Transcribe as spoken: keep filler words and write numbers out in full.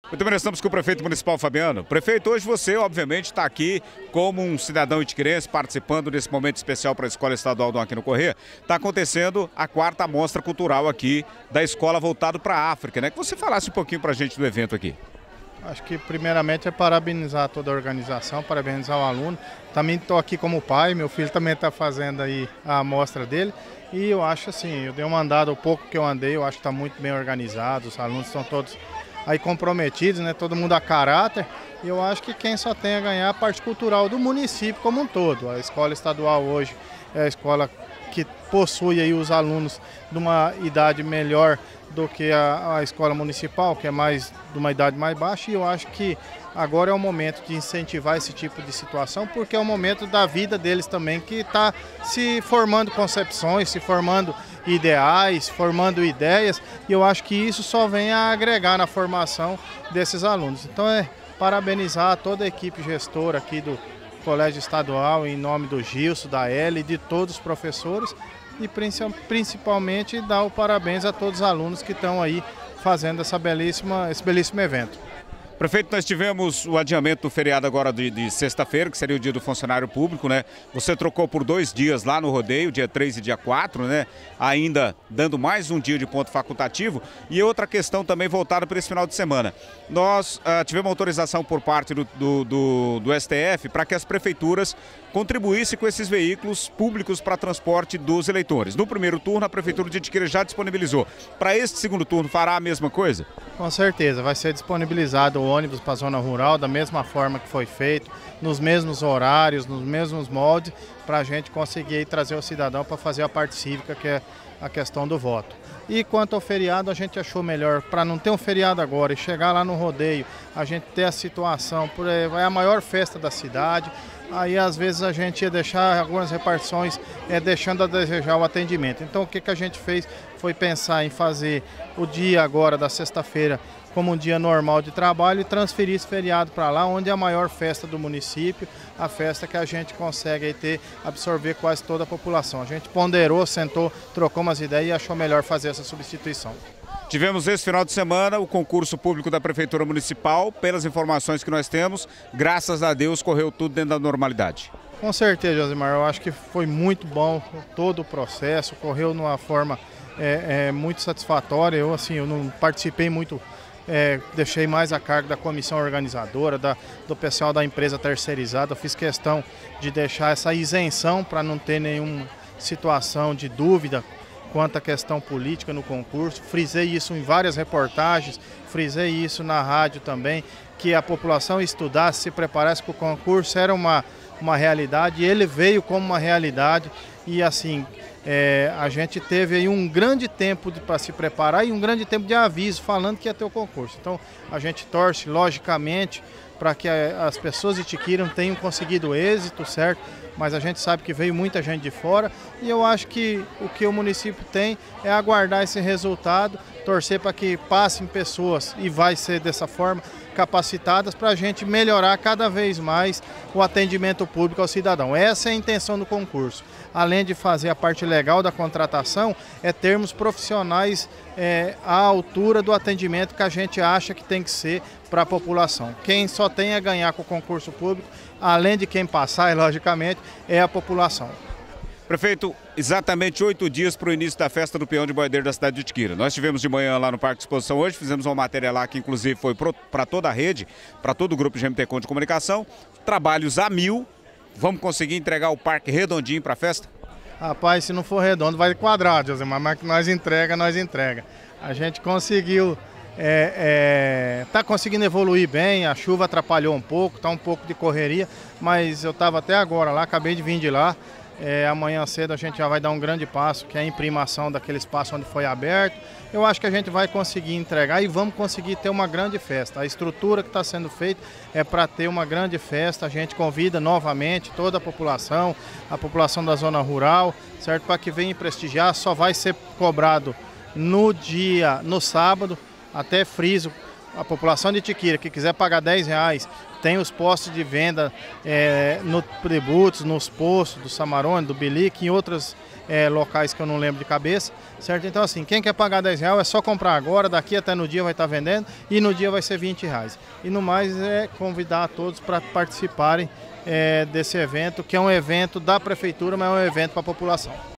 Muito bem, nós estamos com o prefeito municipal Fabiano. Prefeito, hoje você, obviamente, está aqui como um cidadão itiquerense, participando desse momento especial para a Escola Estadual Dom Aquino Corrêa. Está acontecendo a quarta mostra cultural aqui da escola voltado para a África, né? Que você falasse um pouquinho para a gente do evento aqui. Acho que primeiramente é parabenizar toda a organização, parabenizar o aluno. Também estou aqui como pai, meu filho também está fazendo aí a amostra dele. E eu acho assim, eu dei uma andada, o pouco que eu andei, eu acho que está muito bem organizado, os alunos estão todos aí comprometidos, né? Todo mundo a caráter. E eu acho que quem só tem a ganhar é a parte cultural do município como um todo. A escola estadual hoje é a escola que possui aí os alunos de uma idade melhor do que a, a escola municipal, que é mais de uma idade mais baixa, e eu acho que agora é o momento de incentivar esse tipo de situação, porque é o momento da vida deles também, que está se formando concepções, se formando ideais, formando ideias, e eu acho que isso só vem a agregar na formação desses alunos. Então é parabenizar toda a equipe gestora aqui do Colégio Estadual, em nome do Gilson, da Eli e de todos os professores, e principalmente dar o parabéns a todos os alunos que estão aí fazendo essa belíssima, esse belíssimo evento. Prefeito, nós tivemos o adiamento do feriado agora de, de sexta-feira, que seria o dia do funcionário público, né? Você trocou por dois dias lá no rodeio, dia três e dia quatro, né? Ainda dando mais um dia de ponto facultativo. E outra questão também voltada para esse final de semana. Nós uh, tivemos autorização por parte do, do, do, do S T F para que as prefeituras contribuíssem com esses veículos públicos para transporte dos eleitores. No primeiro turno, a Prefeitura de Itiquira já disponibilizou. Para este segundo turno, fará a mesma coisa? Com certeza, vai ser disponibilizado o ônibus para a zona rural da mesma forma que foi feito, nos mesmos horários, nos mesmos moldes, para a gente conseguir trazer o cidadão para fazer a parte cívica, que é a questão do voto. E quanto ao feriado, a gente achou melhor, para não ter um feriado agora e chegar lá no rodeio, a gente ter a situação, é a maior festa da cidade, aí às vezes a gente ia deixar algumas repartições é, deixando a desejar o atendimento. Então o que, que a gente fez foi pensar em fazer o dia agora da sexta-feira como um dia normal de trabalho e transferir esse feriado para lá, onde é a maior festa do município, a festa que a gente consegue aí ter, absorver quase toda a população. A gente ponderou, sentou, trocou umas ideias e achou melhor fazer essa substituição. Tivemos esse final de semana o concurso público da Prefeitura Municipal, pelas informações que nós temos, graças a Deus correu tudo dentro da normalidade. Com certeza, Josimar, eu acho que foi muito bom todo o processo, correu de uma forma é, é, muito satisfatória. Eu, assim, eu não participei muito, é, deixei mais a cargo da comissão organizadora, da, do pessoal da empresa terceirizada. Eu fiz questão de deixar essa isenção para não ter nenhuma situação de dúvida quanto à questão política no concurso. Frisei isso em várias reportagens, frisei isso na rádio também, que a população estudasse, se preparasse para o concurso, era uma, uma realidade, e ele veio como uma realidade, e assim, é, a gente teve aí um grande tempo para se preparar e um grande tempo de aviso falando que ia ter o concurso. Então a gente torce, logicamente, para que as pessoas de Itiquira tenham conseguido êxito, certo? Mas a gente sabe que veio muita gente de fora, e eu acho que o que o município tem é aguardar esse resultado, torcer para que passem pessoas, e vai ser dessa forma, capacitadas para a gente melhorar cada vez mais o atendimento público ao cidadão. Essa é a intenção do concurso. Além de fazer a parte legal da contratação, é termos profissionais é, à altura do atendimento que a gente acha que tem que ser para a população. Quem só tem a ganhar com o concurso público, além de quem passar, logicamente, é a população. Prefeito, exatamente oito dias para o início da festa do peão de boiadeiro da cidade de Itiquira. Nós tivemos de manhã lá no Parque de Exposição hoje, fizemos uma matéria lá que inclusive foi para toda a rede, para todo o grupo G M T Com de comunicação, trabalhos a mil. Vamos conseguir entregar o parque redondinho para a festa? Rapaz, se não for redondo vai quadrado, Josimar, mas que nós entrega, nós entrega. A gente conseguiu, é, é, tá conseguindo evoluir bem, a chuva atrapalhou um pouco, tá um pouco de correria, mas eu estava até agora lá, acabei de vir de lá. É, amanhã cedo a gente já vai dar um grande passo, que é a imprimação daquele espaço onde foi aberto. Eu acho que a gente vai conseguir entregar e vamos conseguir ter uma grande festa. A estrutura que está sendo feita é para ter uma grande festa. A gente convida novamente toda a população, a população da zona rural, certo? Para que venha prestigiar. Só vai ser cobrado no dia, no sábado, até friso a população de Tiquira que quiser pagar dez reais, tem os postos de venda é, no tributos, nos postos do Samarone, do Bilic, em outros é, locais que eu não lembro de cabeça, certo? Então assim, quem quer pagar dez reais é só comprar agora, daqui até no dia vai estar vendendo e no dia vai ser vinte reais. E no mais é convidar a todos para participarem é, desse evento, que é um evento da prefeitura, mas é um evento para a população.